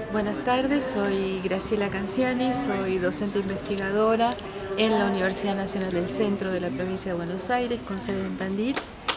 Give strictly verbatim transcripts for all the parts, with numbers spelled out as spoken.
Buenas tardes, soy Graciela Canciani, soy docente investigadora en la Universidad Nacional del Centro de la provincia de Buenos Aires, con sede en Tandil.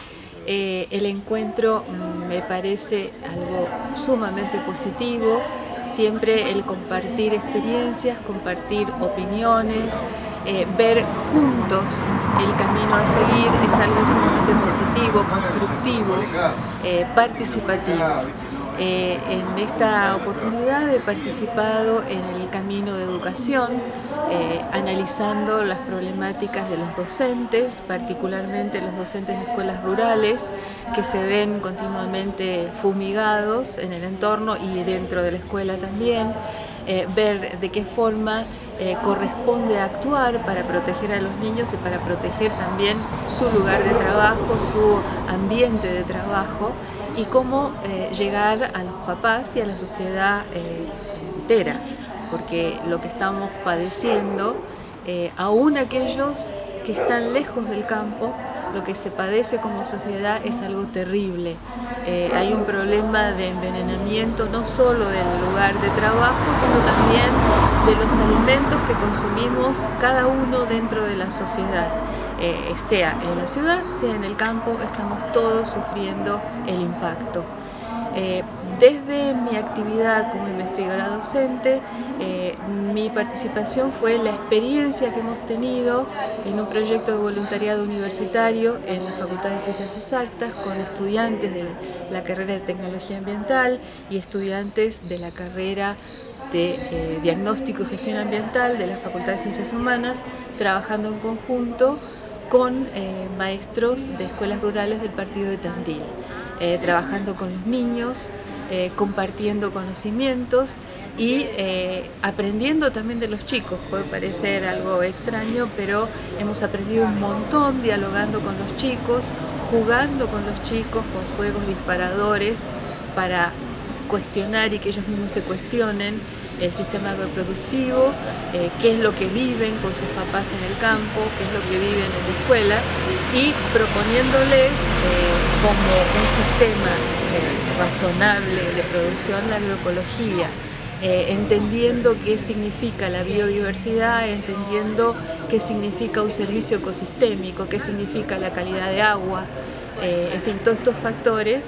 Eh, el encuentro mm, me parece algo sumamente positivo, siempre el compartir experiencias, compartir opiniones, eh, ver juntos el camino a seguir es algo sumamente positivo, constructivo, eh, participativo. Eh, en esta oportunidad he participado en el camino de educación, eh, analizando las problemáticas de los docentes, particularmente los docentes de escuelas rurales, que se ven continuamente fumigados en el entorno y dentro de la escuela también. Eh, ver de qué forma eh, corresponde actuar para proteger a los niños y para proteger también su lugar de trabajo, su ambiente de trabajo, y cómo eh, llegar a los papás y a la sociedad eh, entera, porque lo que estamos padeciendo, eh, aún aquellos que están lejos del campo, lo que se padece como sociedad es algo terrible. Eh, hay un problema de envenenamiento no solo del lugar de trabajo, sino también de los alimentos que consumimos cada uno dentro de la sociedad. Eh, sea en la ciudad, sea en el campo, estamos todos sufriendo el impacto. Eh, desde mi actividad como investigadora docente, eh, mi participación fue la experiencia que hemos tenido en un proyecto de voluntariado universitario en la Facultad de Ciencias Exactas con estudiantes de la carrera de Tecnología Ambiental y estudiantes de la carrera de eh, Diagnóstico y Gestión Ambiental de la Facultad de Ciencias Humanas, trabajando en conjunto con eh, maestros de escuelas rurales del partido de Tandil, eh, trabajando con los niños, eh, compartiendo conocimientos y eh, aprendiendo también de los chicos. Puede parecer algo extraño, pero hemos aprendido un montón dialogando con los chicos, jugando con los chicos, con juegos disparadores para cuestionar y que ellos mismos se cuestionen el sistema agroproductivo, eh, qué es lo que viven con sus papás en el campo, qué es lo que viven en la escuela, y proponiéndoles eh, como un sistema eh, razonable de producción la agroecología, eh, entendiendo qué significa la biodiversidad, entendiendo qué significa un servicio ecosistémico, qué significa la calidad de agua, eh, en fin, todos estos factores.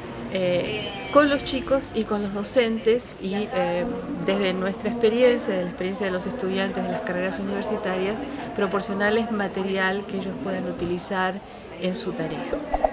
Eh, con los chicos y con los docentes y eh, desde nuestra experiencia, de la experiencia de los estudiantes de las carreras universitarias, proporcionarles material que ellos puedan utilizar en su tarea.